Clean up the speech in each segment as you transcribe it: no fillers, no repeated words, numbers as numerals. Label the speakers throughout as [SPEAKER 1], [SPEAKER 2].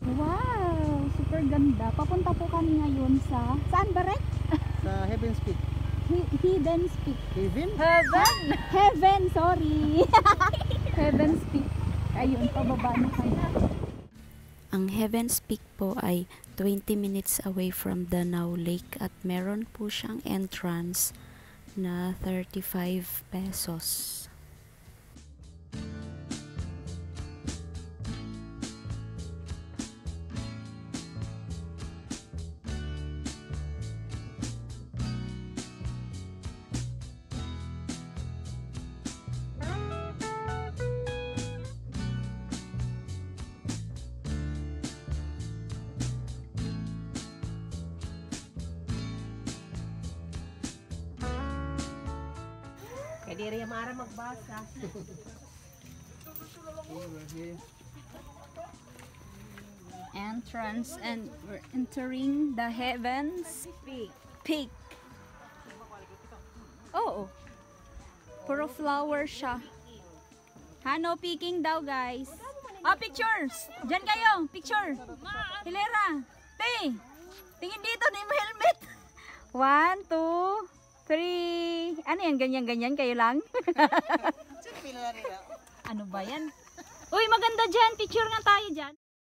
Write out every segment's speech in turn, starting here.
[SPEAKER 1] Wow, super ganda. Papunta po kami ngayon sa... Saan ba rin?
[SPEAKER 2] Sa Heaven's Peak.
[SPEAKER 1] Hidden Peak.
[SPEAKER 2] Heaven?
[SPEAKER 1] Heaven! Heaven, sorry. Heaven's Peak. Ayun, pababa na kayo.
[SPEAKER 3] Ang Heaven's Peak po ay 20 minutes away from Danau Lake at meron po siyang entrance na 35 pesos.
[SPEAKER 4] Kaya di rin mara magbasa.
[SPEAKER 1] Entrance and we're entering the Heaven's Peak. Oh, puro flower siya. No peeking daw, guys. Oh, pictures! Diyan kayo, picture. Hilera. Tingin dito, di mo helmet. 1, 2, 3. Ano yan? Ganyan-ganyan kayo lang? Ano ba yan? Uy, maganda dyan. Picture nga tayo dyan.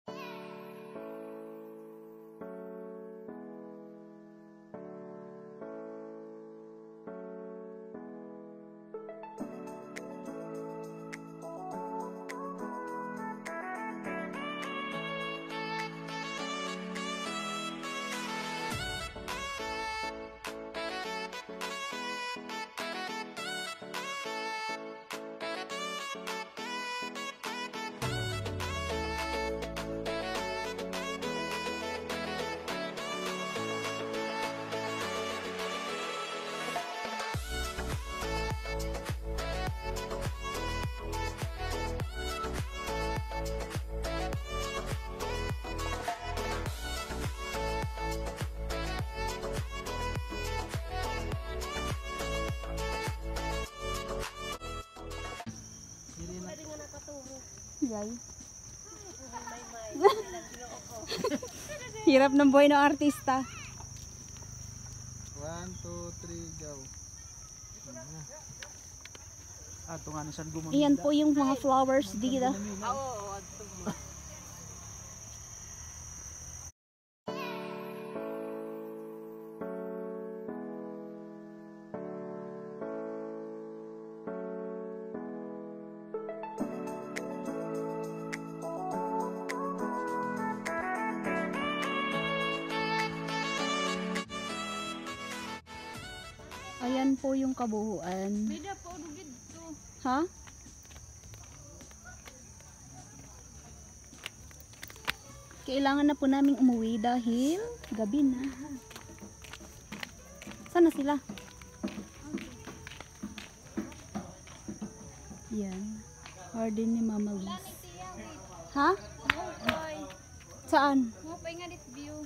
[SPEAKER 1] Yay. Hirap ng buhay ng artista.
[SPEAKER 2] 1, 2, 3, go. Ato nga na saan gumamit.
[SPEAKER 1] Iyan po yung mga flowers dito. Ayan po yung kabuuan. Ha? Kailangan na po namin umuwi dahil gabi na. Sana sila? Yan. Garden ni Mama Liz. Ha? Saan?
[SPEAKER 4] Mupay nga dit view.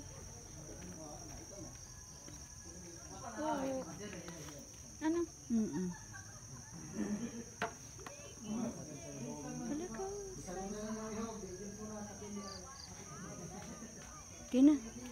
[SPEAKER 1] Ano? Okay na.